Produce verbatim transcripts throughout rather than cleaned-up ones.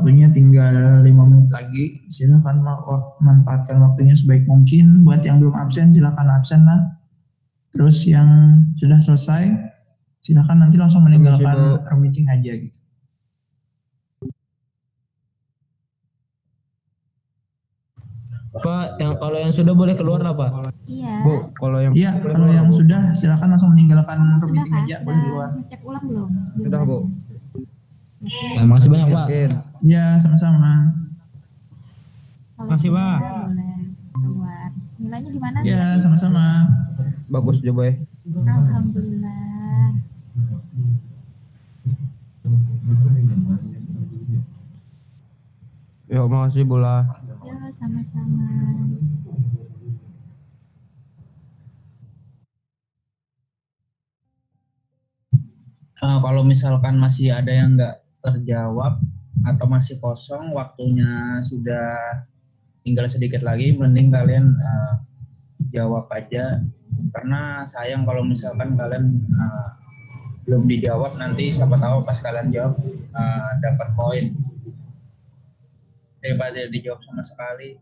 waktunya tinggal lima menit lagi. Silakan manfaatkan waktunya sebaik mungkin. Buat yang belum absen silakan absen lah. Terus yang sudah selesai silakan nanti langsung meninggalkan room meeting aja gitu. Pak, yang kalau yang sudah boleh keluar lah Pak. Iya. Bu, kalau yang Iya, kalau yang sudah silakan langsung meninggalkan room meeting aja, boleh keluar. Ngecek ulang belum? sudah Bu. Terima kasih banyak Pak. Yakin. Iya, sama-sama. Makasih, Pak. Boleh keluar. Nilainya gimana? Iya, sama-sama. Bagus juga ya. Alhamdulillah. Yuk, makasih Bola. Ya, sama-sama. Uh, kalau misalkan masih ada yang nggak terjawab atau masih kosong, waktunya sudah tinggal sedikit lagi, mending kalian uh, jawab aja. Karena sayang kalau misalkan kalian uh, belum dijawab, nanti siapa tahu pas kalian jawab uh, dapat poin. Daripada dijawab sama sekali.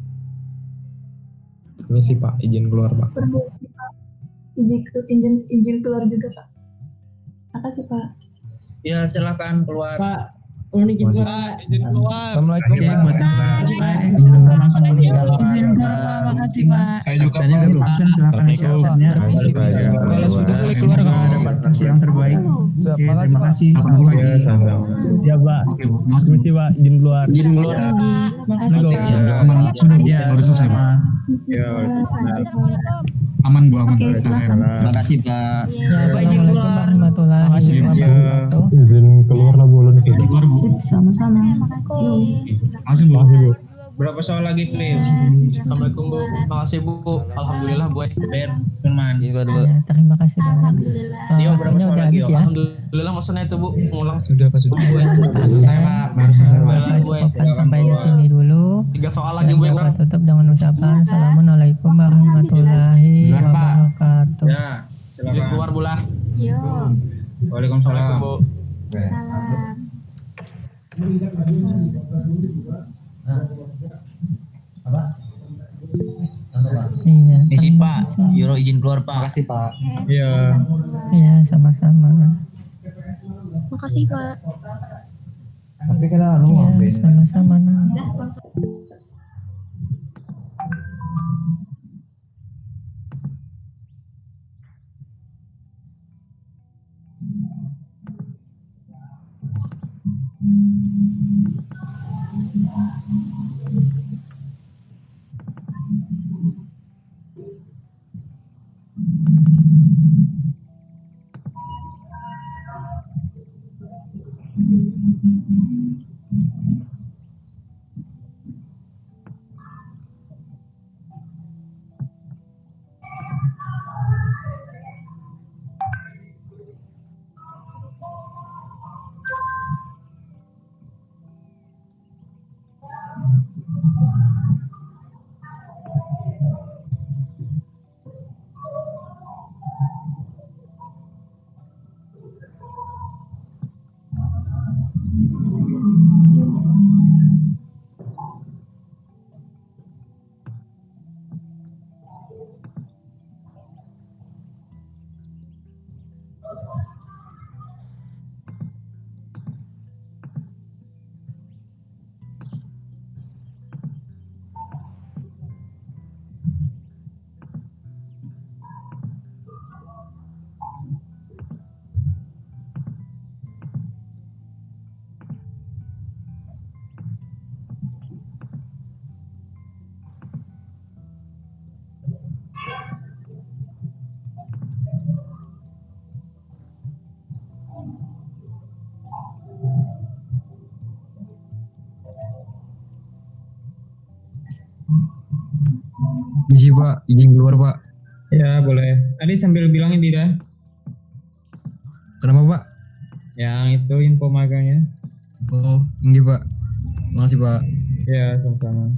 Ini sih Pak, izin keluar Pak. Izin, izin, izin keluar juga Pak. Makasih Pak. Ya silakan keluar. Pak, oh ini izin keluar. Izin keluar. Assalamualaikum. Oke, buat yang sudah selesai silakan langsung meninggalkan. Makasih Pak. Saya juga Absennya belum absen silakan isi absennya. Makasih, Pak. Kalau sudah boleh keluar Semoga Kak. dapat versi yang terbaik. Oke, terima kasih. Selamat pagi. Ya Pak, permisi Pak, izin keluar. Izin keluar. Makasih Pak. Aman sudah Bu, Ya, baru selesai Pak. sama. Ya, aman Bu, aman. Oke, Terima kasih Pak. Ya, Pak izin keluar. warahmatullahi Makasih, Bu. wabarakatuh. Izin keluar lah boleh nih. Keluar Bu. Sama-sama. Makasih Bu. Berapa soal lagi clear? Assalamualaikum Bu. Makasih Bu. Alhamdulillah Bu. Clear, Firman. Ya, terima kasih banyak. Alhamdulillah. Yo, Eh, berapa waktunya soal udah lagi, habis yo? ya. Alhamdulillah maksudnya itu Bu. Ngulang Sudah Pak, sudah. Bu. Saya Pak, baru selesai Pak. Saya cukupkan sampai di sini dulu. Tiga soal lagi Dan Bu. dapat tutup dengan ucapan Assalamualaikum warahmatullahi Duluan, Pak. wabarakatuh. Ya, Izin silakan. keluar Bu lah. Yo. Waalaikumsalam. Assalamualaikum Bu. Salam. Iya. Misi terima Pak, kasih. Euro izin keluar Pak. Makasih Pak. Iya. Iya, sama-sama. Makasih Pak. Tapi kita anu Iya, sama-sama. Nah. Misi Pak, izin keluar Pak. Ya, boleh. Tadi sambil bilangin tidak? Kenapa Pak? Yang itu info magangnya. Oh, enggak Pak. Makasih Pak. Ya, sama-sama.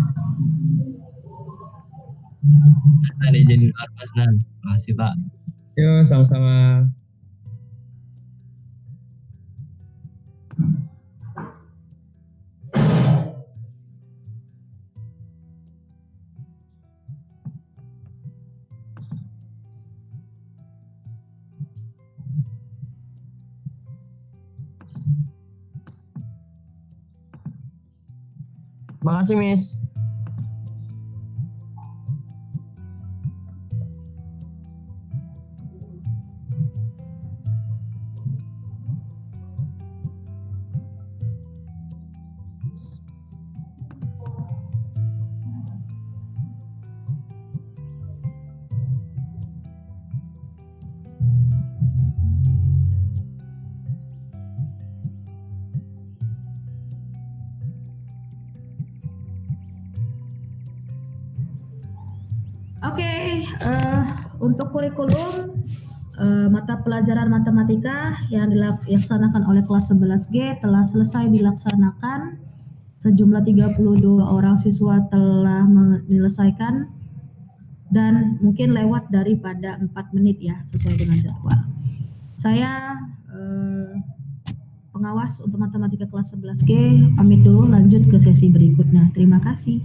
Ada izin keluar Mas Nan. Makasih Pak. Yo, sama-sama. Makasih, Miss. Oke, eh, untuk kurikulum eh, mata pelajaran matematika yang dilaksanakan oleh kelas sebelas G telah selesai dilaksanakan. Sejumlah tiga puluh dua orang siswa telah menyelesaikan dan mungkin lewat daripada empat menit ya sesuai dengan jadwal. Saya eh, pengawas untuk matematika kelas sebelas G pamit dulu, lanjut ke sesi berikutnya. Terima kasih.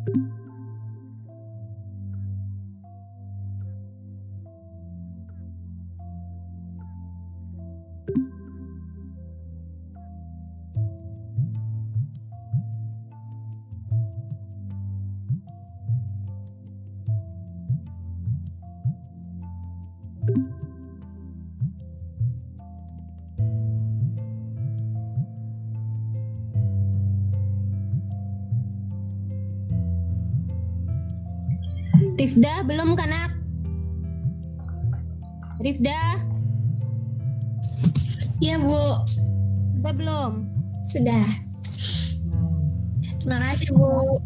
Rifda belum kan, Nak? Rifda? Ya, Bu. Sudah belum? Sudah. Terima kasih, Bu.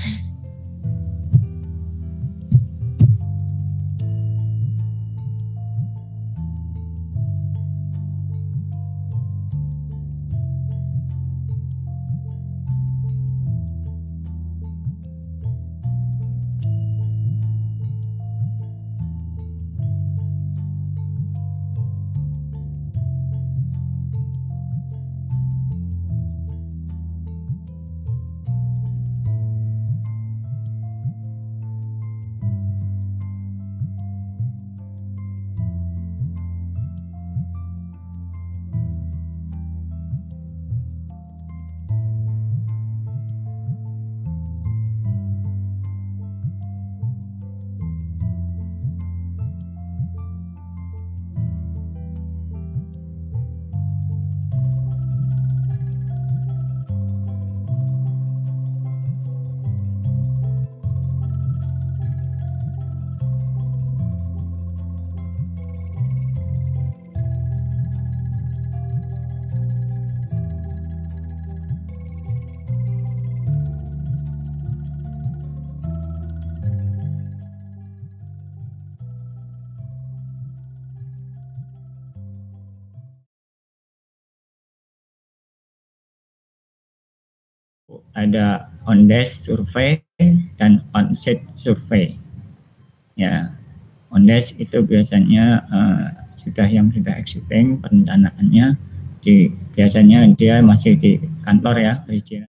Ada on-desk survey dan on-site survey. Ya, on-desk itu biasanya uh, sudah yang sudah existing perencanaannya, di biasanya dia masih di kantor ya, perizinan.